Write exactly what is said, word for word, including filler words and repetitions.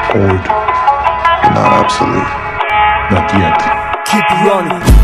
Old, but not obsolete. Not yet. Keep running.